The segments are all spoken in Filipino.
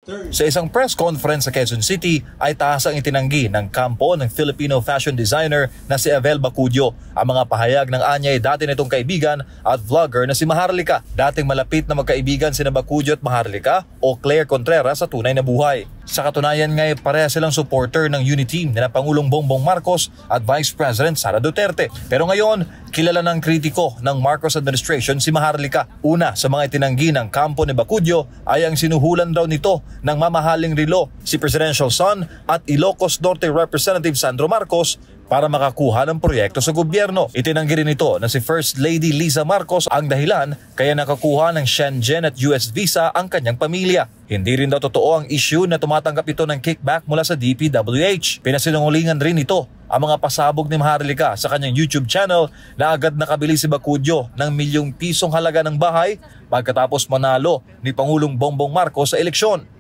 Sa isang press conference sa Quezon City ay tahasang itinanggi ng kampo ng Filipino fashion designer na si Abel Bacudio ang mga pahayag ng anyay dati nitong kaibigan at vlogger na si Maharlika. Dating malapit na magkaibigan sina Bacudio at Maharlika o Claire Contreras sa tunay na buhay. Sa katunayan nga pareha silang supporter ng Uniteam na Pangulong Bongbong Marcos at Vice President Sara Duterte. Pero ngayon, kilala ng kritiko ng Marcos administration si Maharlika. Una sa mga itinanggi ng kampo ni Bacudio ay ang sinuhulan daw nito ng mamahaling relo si Presidential Son at Ilocos Norte Representative Sandro Marcos para makakuha ng proyekto sa gobyerno. Itinanggi rin ito na si First Lady Liza Marcos ang dahilan kaya nakakuha ng Shenzhen at US visa ang kanyang pamilya. Hindi rin daw totoo ang issue na tumatanggap ito ng kickback mula sa DPWH. Pinasinungalingan rin ito ang mga pasabog ni Maharlika sa kanyang YouTube channel na agad nakabili si Bacudio ng milyong pisong halaga ng bahay pagkatapos manalo ni Pangulong Bongbong Marcos sa eleksyon.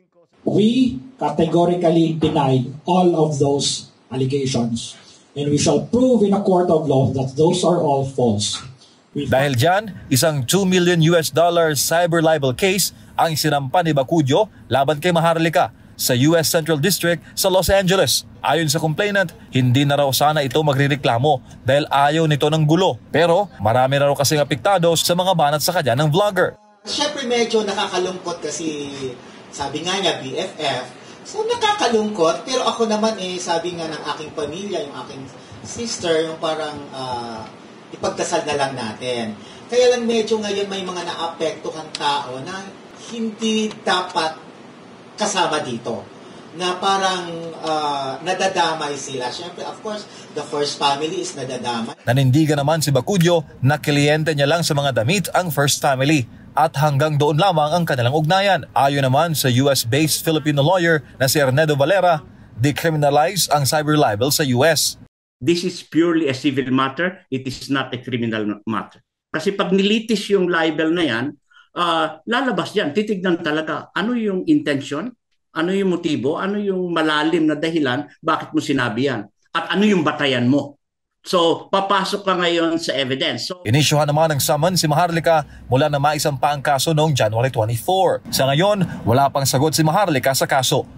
We categorically denied all of those allegations. And we shall prove in a court of law that those are all false. Dahil dyan, isang $2 million cyber libel case ang sinampa ni Bacudio laban kay Maharlika sa US Central District sa Los Angeles. Ayon sa complainant, hindi na raw sana ito magrereklamo dahil ayaw nito ng gulo. Pero marami na raw kasing apektado sa mga banat sa kanya ng vlogger. Siyempre medyo nakakalungkot kasi sabi nga niya BFF. So nakakalungkot, pero ako naman sabi nga ng aking pamilya, yung aking sister, yung parang ipagdasal na lang natin. Kaya lang medyo ngayon may mga naapektuhan tao na hindi dapat kasama dito. Na parang nadadamay sila. Siyempre, of course, the first family is nadadamay. Nanindigan naman si Bacudio na kliyente niya lang sa mga damit ang first family. At hanggang doon lamang ang kanilang ugnayan. Ayon naman sa US-based Filipino lawyer na si Ernedo Valera, decriminalize ang cyber libel sa US. This is purely a civil matter. It is not a criminal matter. Kasi pag nilitis yung libel na yan, lalabas yan. Titignan talaga ano yung intention, ano yung motibo, ano yung malalim na dahilan, bakit mo sinabi yan, at ano yung batayan mo. So, papasok ka ngayon sa evidence. Inisyuhan naman ng summon si Maharlika mula na maisampa ang kaso noong January 24. Sa ngayon, wala pang sagot si Maharlika sa kaso.